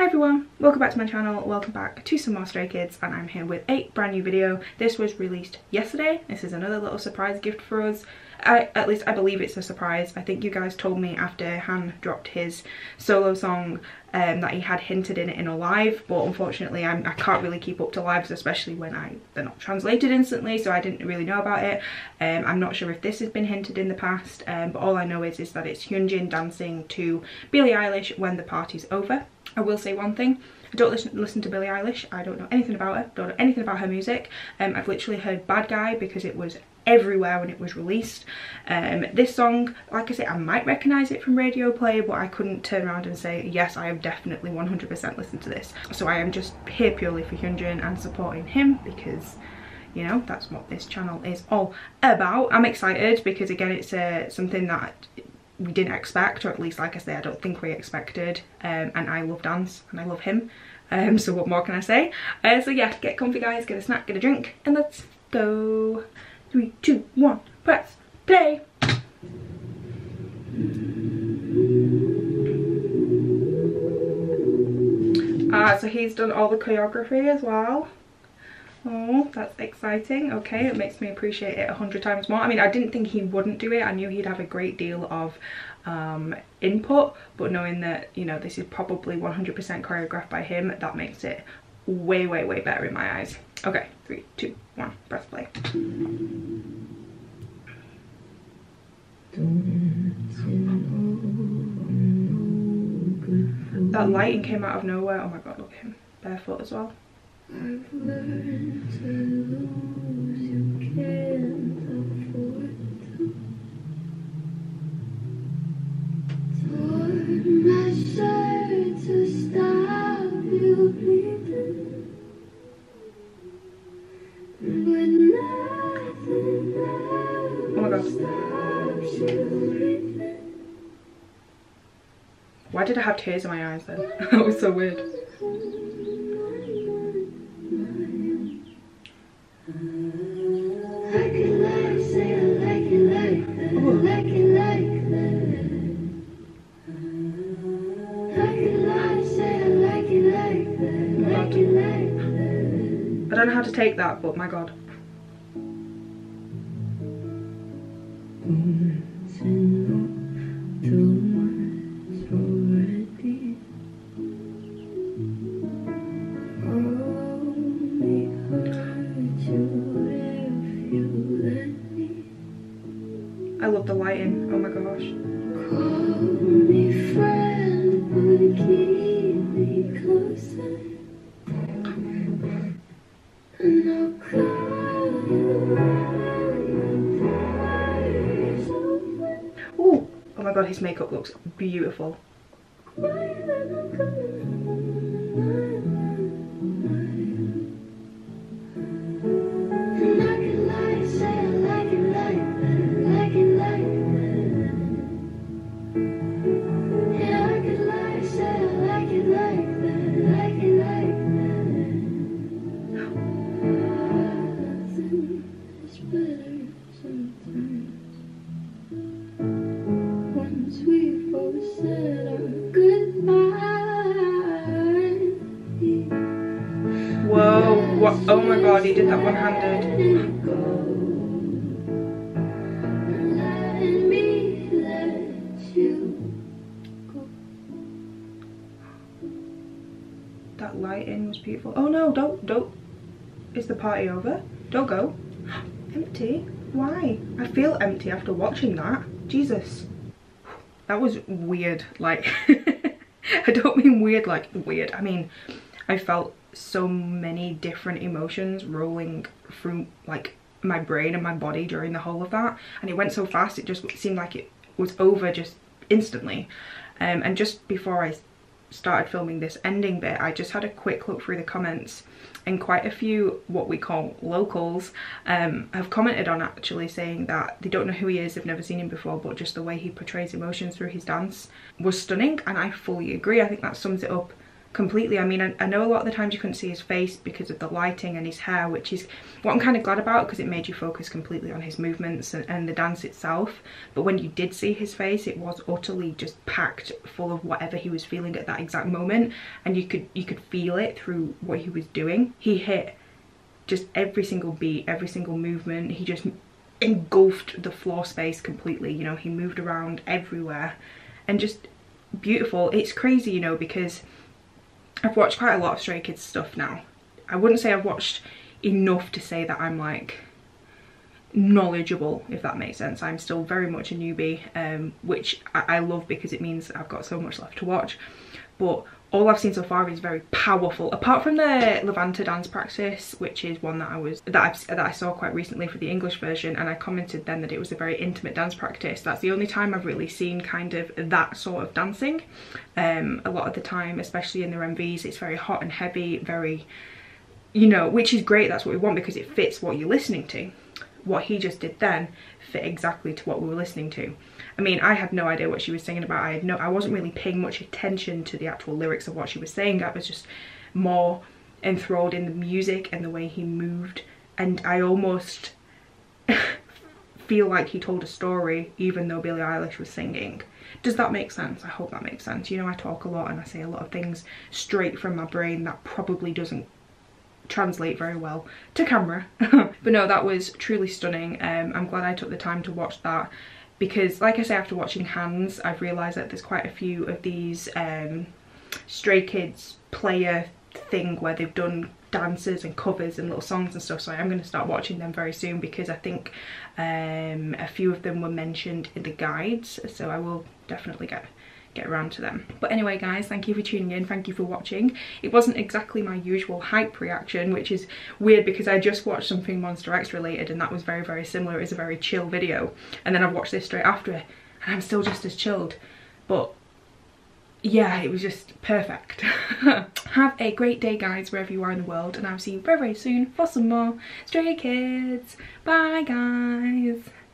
Hi everyone, welcome back to my channel, welcome back to some more Stray Kids, and I'm here with a brand new video. This was released yesterday. This is another little surprise gift for us. At least I believe it's a surprise. I think you guys told me after Han dropped his solo song that he had hinted in it in a live, but unfortunately I can't really keep up to lives, especially when they're not translated instantly, so I didn't really know about it. I'm not sure if this has been hinted in the past, but all I know is that it's Hyunjin dancing to Billie Eilish when the party's over. I will say one thing, I don't listen to Billie Eilish. I don't know anything about her, don't know anything about her music. I've literally heard Bad Guy because it was everywhere when it was released. This song, like I say, I might recognise it from Radio Play, but I couldn't turn around and say, yes, I have definitely 100% listened to this. So I am just here purely for Hyunjin and supporting him because, you know, that's what this channel is all about. I'm excited because, again, it's something that we didn't expect, or at least, like I say, I don't think we expected, and I love dance and I love him, so what more can I say? So yeah, get comfy guys, get a snack, get a drink, and let's go. 3, 2, 1, press play. So he's done all the choreography as well. Oh, that's exciting. Okay, it makes me appreciate it 100 times more. I mean, I didn't think he wouldn't do it. I knew he'd have a great deal of input, but knowing that, you know, this is probably 100% choreographed by him, that makes it way, way, way better in my eyes. Okay, 3, 2, 1, press play. That lighting came out of nowhere. Oh my god, look at him. Barefoot as well. I've learned to lose, you can't afford to. Tore my shirt to stop you bleeding, but nothing ever stops you breathing. Why did I have tears in my eyes then? That was so weird. I don't know how to take that, but my god. I love the lighting, oh my gosh. Call me friend, but keep me closer. And I'll call you. Ooh, oh my god, his makeup looks beautiful. Whoa, what? Oh my god, he did that one-handed. That lighting was beautiful. Oh no, don't. Is the party over? Don't go. Empty? Why? I feel empty after watching that. Jesus. That was weird, like, I don't mean weird like weird. I mean, I felt so many different emotions rolling through like my brain and my body during the whole of that, and it went so fast it just seemed like it was over just instantly. And just before I started filming this ending bit, I just had a quick look through the comments, and quite a few what we call locals have commented on actually saying that they don't know who he is, they've never seen him before, but just the way he portrays emotions through his dance was stunning, and I fully agree. I think that sums it up completely. I mean, I know a lot of the times you couldn't see his face because of the lighting and his hair, which is what I'm kind of glad about, because it made you focus completely on his movements and the dance itself. But when you did see his face, it was utterly just packed full of whatever he was feeling at that exact moment, and you could feel it through what he was doing. He hit just every single beat, every single movement. He just engulfed the floor space completely, you know. He moved around everywhere and just beautiful. It's crazy, you know, because I've watched quite a lot of Stray Kids stuff now. I wouldn't say I've watched enough to say that I'm like knowledgeable, if that makes sense. I'm still very much a newbie, which I love, because it means I've got so much left to watch. But all I've seen so far is very powerful, apart from the Levanta dance practice, which is one that I saw quite recently for the English version, and I commented then that it was a very intimate dance practice. That's the only time I've really seen kind of that sort of dancing. A lot of the time, especially in their MVs, it's very hot and heavy, very, you know, which is great. That's what we want, because it fits what you're listening to. What he just did then fit exactly to what we were listening to. I mean, I had no idea what she was singing about. I wasn't really paying much attention to the actual lyrics of what she was saying. I was just more enthralled in the music and the way he moved, and I almost feel like he told a story even though Billie Eilish was singing. Does that make sense? I hope that makes sense. You know, I talk a lot and I say a lot of things straight from my brain that probably doesn't translate very well to camera. But no, that was truly stunning. I'm glad I took the time to watch that, because like I say, after watching Hands, I've realised that there's quite a few of these Stray Kids player thing where they've done dances and covers and little songs and stuff, so I am going to start watching them very soon, because I think a few of them were mentioned in the guides, so I will definitely get around to them. But anyway guys, thank you for tuning in, thank you for watching. It wasn't exactly my usual hype reaction, which is weird because I just watched something Monster X related and that was very, very similar. It was a very chill video, and then I've watched this straight after it and I'm still just as chilled. But yeah, it was just perfect. Have a great day guys, wherever you are in the world, and I'll see you very, very soon for some more Stray Kids. Bye guys.